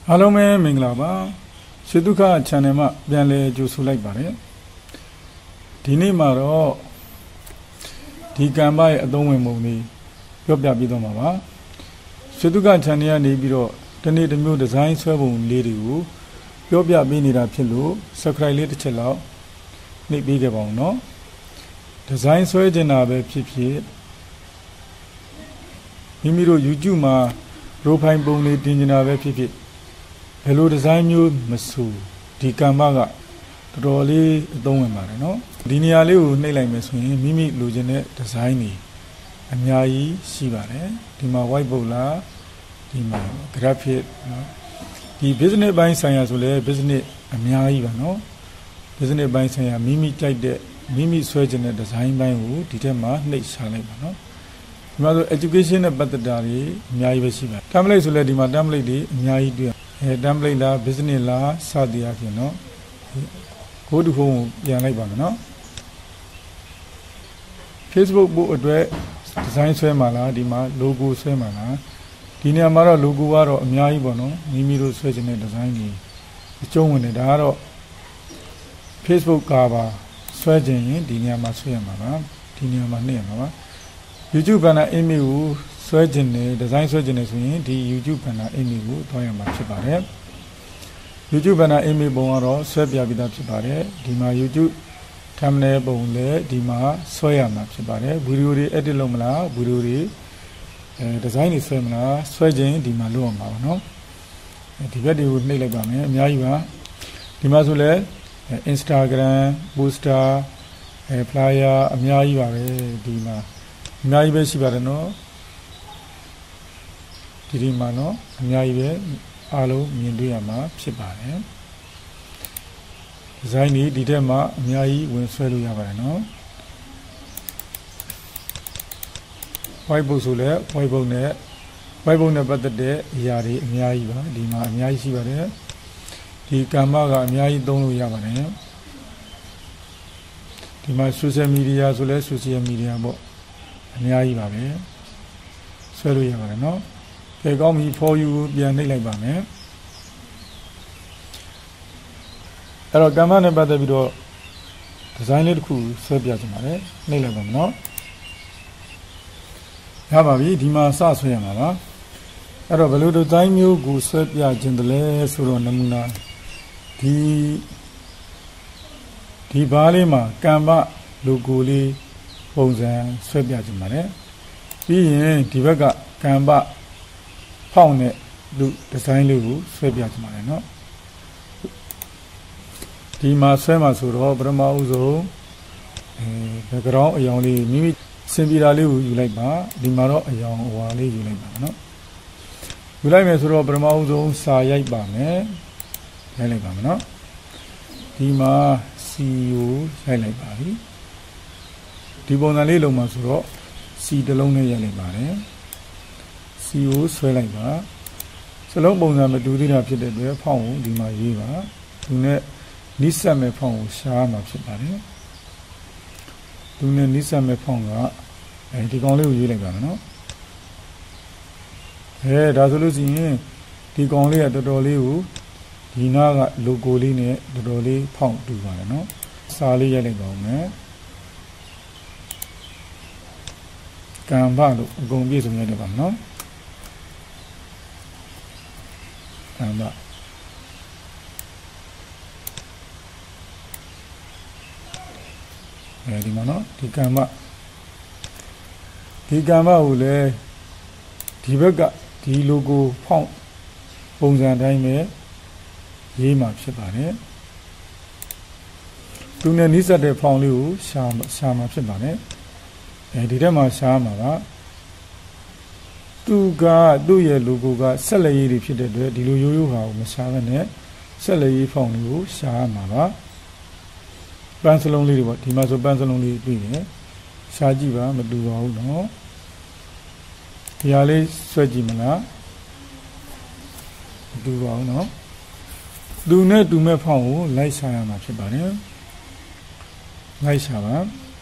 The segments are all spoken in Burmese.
Hello, Minglaba. Thukha Chanema, Bianle Jusu like Barre. Dini Maro Canva Adome Moni, Yobia Bidomava. Thukha Chania Nibiro, the need a new design servo lady who, Yobia Binida Pilu, Sacra Little Chello, Nick Bigabon, no? Design surgeon Abe Pipi Mimiro Yujuma, Ropine Bone Dinjana Pipi. Hello, design you, Masu, the Canva, the Rolly, don't matter, no? Dinialu, Nela Meswin, Mimi Lugene, designy, and Yai, Shibare, Dima White Bola, Dima Graphic, no? The business buying science will business, and Yaiva, no? Business buying science, Mimi type the Mimi surgeon design by who, Ditema, Nate Shalema, no? Mother education about the Dari, Yaiva Shiva. Tamla will let him a damn lady, Yai. Dumbly la, business la, Sadia, you know. Go to home, Yanabano. Facebook book address, design Swemala, Dima, logo Swemala, Dinia Mara logo, or Miaibono, Mimiro Sweden design. The Chong and Daro Facebook cover, Sweden, Dinia Maswemala, Dinia Manema. YouTube and Emu. Surgeon, design surgeon is the YouTube and Amy Wood, Toyama Chibare. YouTube and Amy Bonaro, Serbia Vida Chibare, Dima YouTube, Tamne Bonle, Dima, Soyama Chibare, Bururi Edilomla, Bururi, design is seminar, Surgeon, Dima Loma, no? The video would make like Miaiva, Dimazule, Instagram, Booster, Flyer, Miaiva, Dima, Miaiva Shibarano. Mano, Miaive, Alo, Minduyama, Pibane. Zaini, Didema, Miai, Winswell Yavarano. Waibosule, Waibone, but the day, Yari, Miaiva, Dima, Miai Sivare, Di Kamaga, Miai Donu Yavane. Dima social media, Zule, social media, Miaiva, Swell Yavarano. They got me for you, Bianne like Bame. Hello, Gaman about the video. Designed cool, Serbia Mare, Nilabam, no? Yamavi, Dima Sasuyamava. Hello, Valudo Daimio, go Serbia, Gentile, Suro Namuna. The Balima, Canva, Luguli, Posen, Serbia Mare. Being Divaga, Canva. Found it, do design level, Swabia Marino. Dima Swema Suro, Brahma Uzo, the ground, a only Mimi Simbira you like Ba, Dimaro, a young Wali you like Ba, no? You like Mesuro, Brahma Uzo, Sayai Bame, Helebam, no? Dima see you, Heleb Bari. Dibonalilo Masuro, see the lonely Yelebare. You swell like that. So long bones do the upset the pound, the my river. Do not Nissa me pound, sham of the body. Do not Nissa me pound, and the only you like that, no? Hey, that's losing the only at the dolly, Dina logoline, the dolly pound to one, no? Sally Yellow, Canva, go be some other, no? Canva. Di mana? Di Canva. Di Canva ule di beka di logo font pungsanတိုင်းပဲရေးမှာဖြစ်ပါတယ်။သူနဲ့နှိစက်တဲ့ font လေးကိုရှာမှာဖြစ်ပါတယ်။ဒီထဲမှာရှာမှာကသူကသူ့ရဲ့ logo ကဆက်လက်ရေးတွေဖြစ်တဲ့အတွက်ဒီလိုရိုးရိုးဟာကိုမရှာဘဲနဲ့ဆက်လက်ရေး font လေးကိုရှာရမှာပါ။ပန်းစလုံးလေးတွေပေါ့ဒီမှာဆိုပန်းစလုံးလေးတွေ့တယ်။ရှာကြည့်ပါမတူပါဘူးနော်။ဒီဟာလေးဆွဲကြည့်မလား။မတူပါဘူးနော်။သူနဲ့တူမဲ့ font ကိုလိုက်ရှာရမှာဖြစ်ပါတယ်။လိုက်ရှာပါ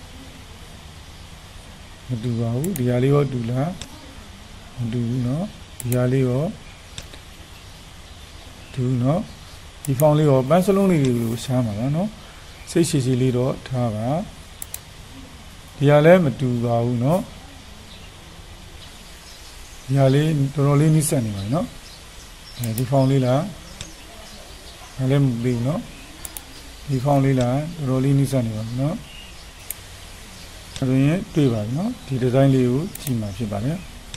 မတူပါဘူးဒီဟာလေးရောတူလားမတူဘူးเนาะဒီဟာလေးရောတူနော်ဒီဖောင်လေးတော့ပန်းစလုံးလေးတွေကိုရှားမှာပါနော်စိတ်ရှည်ရှည်လေးတော့ထားပါဒီဟာလည်းမတူပါဘူးနော်ဒီဟာလေးတော်တော်လေးနိစ္စနေပါနော်ဒီဖောင်လေးလားဒါလည်းမပြီးဘူးနော်ဒီဖောင်လေးလားတော်တော်လေးနိစ္စနေပါနော်အဲ့ဒါရင်တွေ့ပါပြီနော်ဒီဒီဇိုင်းလေးကိုကြည့်မှာဖြစ်ပါတယ်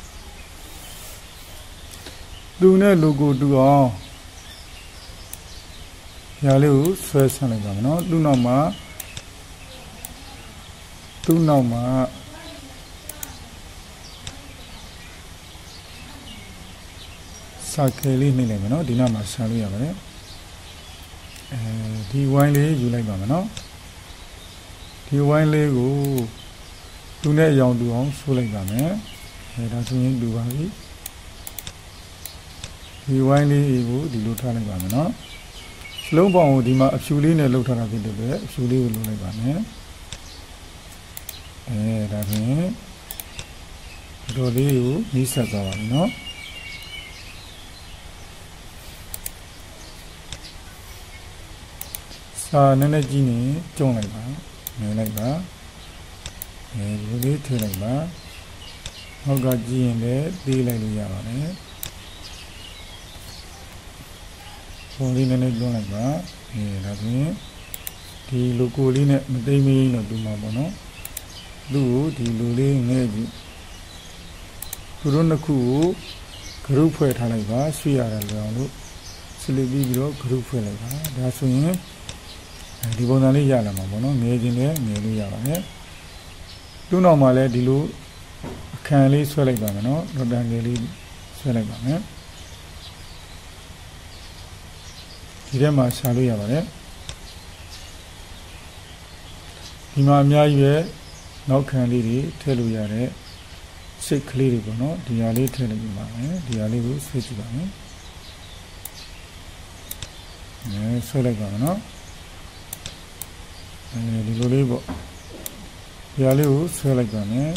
သူနဲ့ logo တူအောင်ညာလေးကိုဆွဲဆန့်လိုက်ပါမယ်နော်သူ့နောက်မှာစာကလေးနှိမ့်လိုက်မယ်နော်ဒီနောက်မှာဆန့်လို့ရပါတယ်ဒီဝိုင်းလေးယူလိုက်ပါမယ်နော်ဒီဝိုင်းလေးကိုသူနဲ့အရောင်တူအောင်ဆွဲလိုက်ပါမယ်ဒါဆိုရင်တူပါပြီဒီဝိုင်းလေးကိုဒီလိုထားလိုက်ပါမယ်နော်လုံးပေါင်ကိုဒီမှာအဖြူလေးနဲ့လှုပ်ထားတာဖြစ်တဲ့အတွက်အဖြူလေးကိုလှုပ်လိုက်ပါမယ်ဒါဖြင့်ဒီလိုလေးကိုနှိစက်သွားပါပြီနော်စာနည်းနည်းကြီးနေကျုံလိုက်ပါနေလိုက်ပါဒီလိုလေးထည့်လိုက်ပါဟောက်ကကြီးရင်လည်းသေးလိုက်လို့ရပါတယ်ပုံလေးနည်းနည်းလွှမ်းလိုက်ပါဒါဆိုရင်ဒီ logo လေးနဲ့မသိမင်းတော့တူမှာပေါ့နော်သူ့ကိုဒီလိုလေးငဲ့ကြည့်သူတို့နှစ်ခုကို group ဖွဲ့ထားလိုက်ပါဆွေးရတယ်လို့အောင်လို့စလစ်ပြီးတော့ group ဖွဲ့လိုက်ပါဒါဆိုရင်ဒီပုံစံလေးရလာမှာပေါ့နော်ငဲခြင်းနဲ့ငဲလို့ရပါတယ်သူ့နောက်မှာလည်းဒီလိုအခန်းလေးဆွဲလိုက်ပါမယ်နော်ဒေါက်တာငယ်လေးဆွဲလိုက်ပါမယ်ဒီထဲမှာရှာလို့ရပါတယ်ဒီမှာအများကြီးပဲနောက်ခံလေးတွေထည့်လို့ရတဲ့စိတ်ကလေးတွေပေါ့နော်ဒီဟာလေးထည့်လိုက်ပါမယ်ဒီဟာလေးကိုဆွဲကြည့်ပါမယ်ဆွဲလိုက်ပါမယ်နော်ဒီလိုလေးပေါ့ဒီဟာလေးကိုဆွဲလိုက်ပါမယ်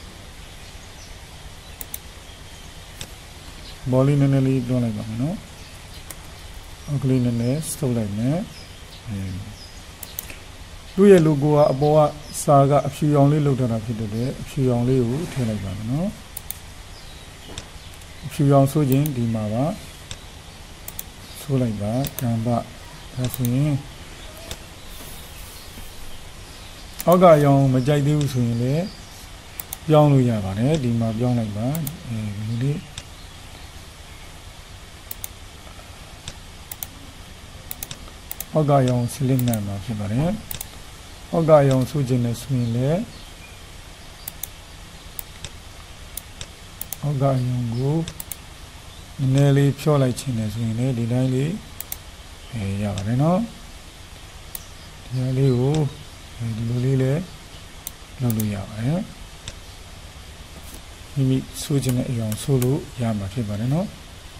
ဘောလေးနည်းနည်းလေးတွန်းလိုက်ပါမယ်နော်အကလေးနည်းနည်းစုပ်လိုက်မယ်သူ့ရဲ့ logo ကအပေါ်ကစာကအဖြူရောင်လေးလောက်ထားတာဖြစ်တဲ့အဖြူရောင်လေးကိုထည့်လိုက်ပါမယ်နော်အဖြူရောင်ဆိုခြင်းဒီမှာပါဆိုလိုက်ပါCanvaဒါဆိုရင်အောက်ကရောင်မကြိုက်သေးဘူးဆိုရင်လည်းပြောင်းလို့ရပါတယ်ဒီမှာပြောင်းလိုက်ပါဒီလေးအောက်ကရောင်စလစ်နဲ့မှာဖြစ်ပါတယ်အောက်ကရောင်ဆိုခြင်းနဲ့ဆိုရင်လည်းအောက်ကရောင်ကိုနည်းနည်းလေးဖြောလိုက်ခြင်းနဲ့ဆိုရင်လည်းဒီတိုင်းလေးရပါတယ်နော်ဒီဟာလေးကိုဒီလိုလေးလည်းလုပ်လို့ရပါတယ်မိမိဆိုခြင်းနဲ့အရောင်ဆိုလို့ရမှာဖြစ်ပါတယ်နော်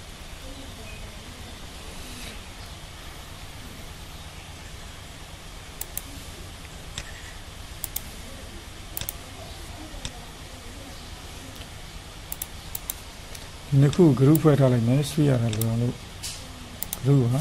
ဒီနှစ်ခု group ဖွဲ့ထားလိုက်မယ်ဆွေးရတယ်လို့အောင်လို့ group ဟာ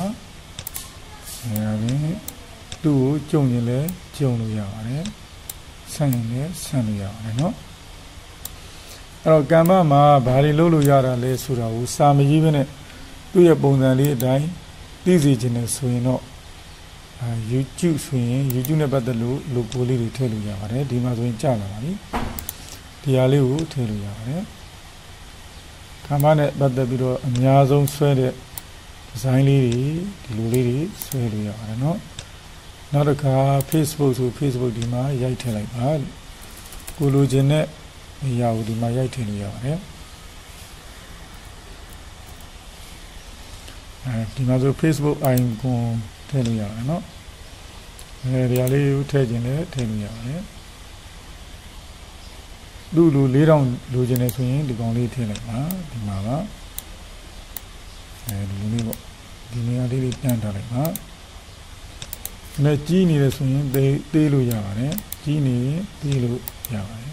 သူ့ကိုကြုံရင်လည်းကြုံလို့ရပါတယ်ဆန့်ရင်လည်းဆန့်လို့ရပါတယ်เนาะအဲ့တော့Canvaမှာဘာတွေလုပ်လို့ရတာလဲဆိုတာကိုစာမရေးဘဲနဲ့သူ့ရဲ့ပုံစံလေးအတိုင်းသိစေချင်တယ်ဆိုရင်တော့YouTube ဆိုရင် YouTube နဲ့ပတ်သက်လို့ logo လေးတွေထည့်လို့ရပါတယ်ဒီမှာဆိုရင်ကြာလာပါပြီဒီဟာလေးကိုထည့်လို့ရပါတယ်Canvaနဲ့ပတ်သက်ပြီးတော့အများဆုံးဆွဲတဲ့ဒီဇိုင်းလေးတွေဒီလိုလေးတွေဆွဲလို့ရပါတယ်เนาะနောက်တစ်ခါ Facebook ဆို Facebook ဒီမှာရိုက်ထည့်လိုက်ပါကိုလိုချင်တဲ့အရာကိုဒီမှာရိုက်ထည့်လို့ရပါတယ်ဒီမှာဆို Facebook icon ထည့်လို့ရတယ်เนาะဒီဟာလေးကိုထည့်ခြင်းလည်းထည့်လို့ရပါတယ်လူ4000လိုချင်တယ်ဆိုရင်ဒီကောင်လေးထည့်လိုက်ပါဒီမှာပါဒီလိုလေးပေါ့ဒီနေရာလေးတန်းထားလိုက်ပါနဲ့ကြီးနေတယ်ဆိုရင်သေးလို့ရပါတယ်ကြီးနေရင်သေးလို့ရပါတယ်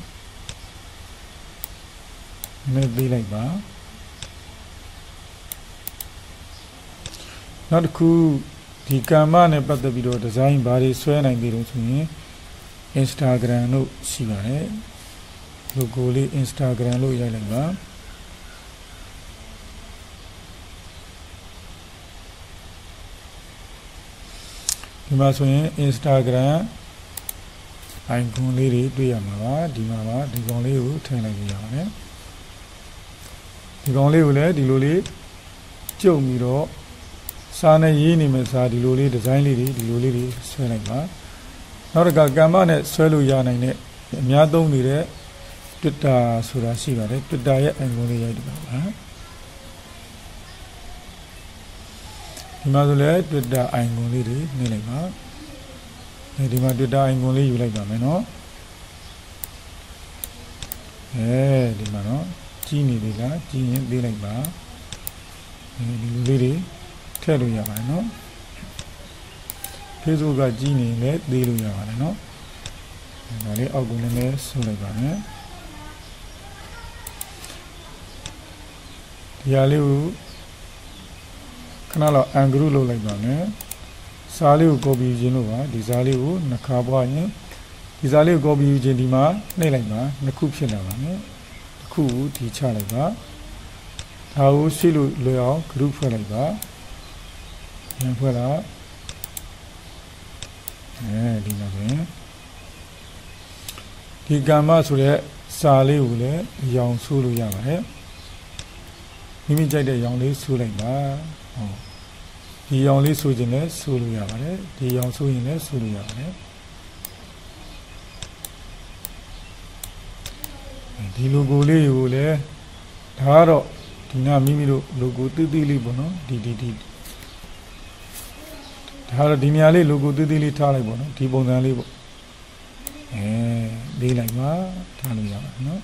နဲ့သေးလိုက်ပါနောက်တစ်ခုဒီကမ္ဘာနဲ့ပတ်သက်ပြီးတော့ဒီဇိုင်းဘာတွေဆွဲနိုင်ပြီလို့ဆိုရင် Instagram လို့ရှိပါတယ် logo လေး Instagram လို့ရိုက်လိုက်ပါဒီမှာဆိုရင် Instagram icon လေးတွေတွေ့ရမှာပါဒီမှာပါဒီကောင်လေးကိုထည့်လိုက်ကြရအောင်ဒီကောင်လေးကိုလည်းဒီလိုလေးကျုပ်ပြီးတော့စာနဲ့ရေးနေမယ်စာဒီလိုလေးဒီဇိုင်းလေးတွေဒီလိုလေးတွေဆွဲလိုက်ပါနောက်တစ်ခါကမ္ဘာနဲ့ဆွဲလို့ရနိုင်တဲ့အများသုံးနေတဲ့ Twitter ဆိုတာရှိပါတယ် Twitter ရဲ့ icon လေးရိုက်တယ်ပါဒီမှာဆိုလည်း Twitter icon လေးတွေနှိပ်လိုက်ပါဒီမှာ Twitter icon လေးယူလိုက်ပါမယ်နော်ဒီမှာနော်ကြီးနေပြီလားကြီးရင်ပေးလိုက်ပါဒီလိုလေးတွေထည့်လို့ရပါတယ်နော် Facebook ကကြီးနေလည်းသေးလို့ရပါတယ်နော်ဒါလေးအောက်ကလည်းဆုပ်လိုက်ပါမယ်ဒီဟာလေးကိုခဏလောက်အန်ဂရုလုပ်လိုက်ပါမယ်စာလေးကို copy ယူခြင်းလို့ပါဒီစာလေးကိုနှစ်ခါပွားရင်ဒီစာလေးကို copy ယူခြင်းဒီမှာနှိပ်လိုက်ပါနှစ်ခုဖြစ်လာပါမယ်တစ်ခုကိုဒီချလိုက်ပါဒါကိုရှိလို့လွယ်အောင် group ဖွဲ့လိုက်ပါပြန်ဖွဲ့လာဒီမှာဆိုရင်ဒီကမ္ဘာဆိုတဲ့စာလေးကိုလည်းရောင်ဆိုးလို့ရပါတယ်မိမိကြိုက်တဲ့ရောင်လေးဆိုးလိုက်ပါဒီရောင်လေးဆိုးခြင်းလည်းဆိုးလို့ရပါတယ်ဒီရောင်ဆိုးရင်လည်းဆိုးလို့ရပါတယ်ဒီ logo လေးကိုလည်းဒါကတော့ဒီနာမိမိတို့ logo တိတိလေးပေါ့နော်ဒီဒါတော့ဒီနေရာလေး logo တိတိလေးထားလိုက်ပေါ့နော်ဒီပုံစံလေးပေါ့လေးလိုက်ပါထားလို့ရပါတယ်နော်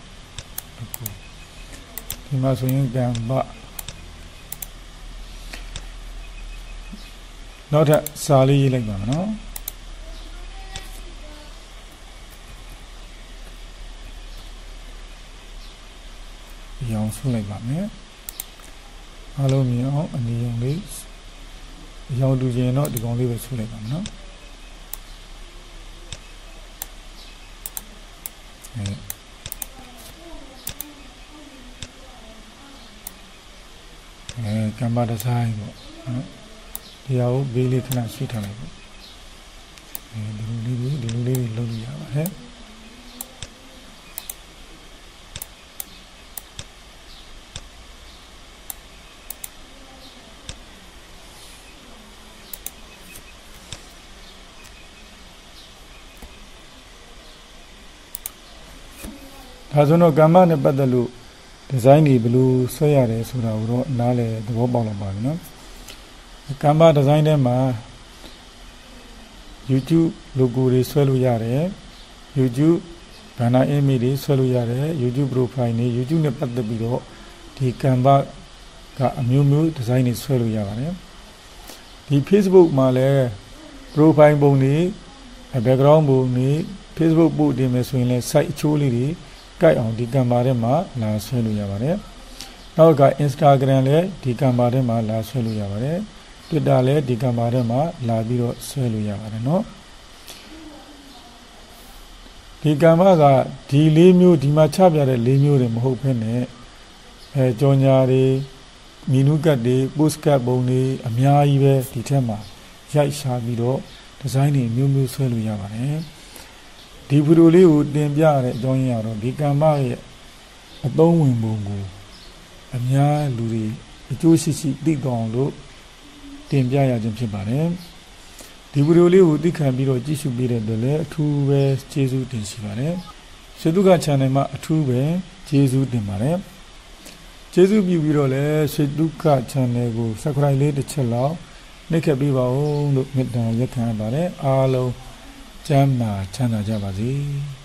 ဒီမှာဆိုရင်ကံဘနောက်ထပ်စာလေးရေးလိုက်ပါမယ်နော်ရောင်ဆုပ်လိုက်ပါမယ်အားလုံးမြင်အောင်အနီရောင်လေးရောင်တူခြင်းတော့ဒီကောင်လေးပဲဆုပ်လိုက်ပါမယ်နော်ကမ္ဘာဒီဇိုင်းပေါ့နော်ဒီဟာကိုဘေးလေးခဏဆွဲထားလိုက်ပေါ့ဒီလိုလေးလုပ်လို့ရပါတယ်ဒါဆိုတော့ကမ္ဘာနဲ့ပတ်သက်လို့ဒီဇိုင်းတွေဘယ်လိုဆွဲရတယ်ဆိုတာကိုတော့နားလည်သဘောပေါက်လာပါပြီနော်ကမ္ဘာဒီဇိုင်းထဲမှာ YouTube logo တွေဆွဲလို့ရတယ် YouTube banner image တွေဆွဲလို့ရတယ် YouTube profile တွေ YouTube နဲ့ပတ်သက်ပြီးတော့ဒီကမ္ဘာကအမျိုးမျိုးဒီဇိုင်းတွေဆွဲလို့ရပါတယ်ဒီ Facebook မှာလည်း profile ပုံတွေ background ပုံတွေ Facebook ပို့တင်မယ်ဆိုရင်လည်း site အချိုးလေးတွေကိုက်အောင်ဒီကမ္ဘာထဲမှာလာဆွဲလို့ရပါတယ်နောက်က Instagram လည်းဒီကမ္ဘာထဲမှာလာဆွဲလို့ရပါတယ် Twitter လည်းဒီကမ္ဘာထဲမှာလာပြီးတော့ဆွဲလို့ရပါတယ်နော်ဒီကမ္ဘာကဒီ၄မျိုးဒီမှာချပြတဲ့၄မျိုးတွေမဟုတ်ဘဲနဲ့ကြော်ညာတွေမီနူကတ်တွေ post card ပုံတွေအများကြီးပဲဒီထက်မှာရိုက်ရှာပြီးတော့ဒီဇိုင်းတွေမျိုးမျိုးဆွဲလို့ရပါတယ်ဒီဗီဒီယိုလေးကိုတင်ပြရတဲ့အကြောင်းရင်းကတော့ဒီကမ္ဘာရဲ့အသုံးဝင်ပုံကိုအများလူတွေအကျိုးရှိရှိသိကောင်းလို့တင်ပြရခြင်းဖြစ်ပါတယ်ဒီဗီဒီယိုလေးကိုသိခံပြီးတော့ကြည့်ရှုပေးတဲ့အတွက်လည်းအထူးပဲကျေးဇူးတင်ရှိပါတယ်ရွှေဒုက္ခ channel မှာအထူးပဲကျေးဇူးတင်ပါတယ်ကျေးဇူးပြုပြီးတော့လည်းရွှေဒုက္ခ channel ကို subscribe လေးတစ်ချက်လောက်နှိပ်ခဲ့ပေးပါဦးလို့မေတ္တာရက်ခံပါတယ်အားလုံးကျမ်းမာချမ်းသာကြပါစေ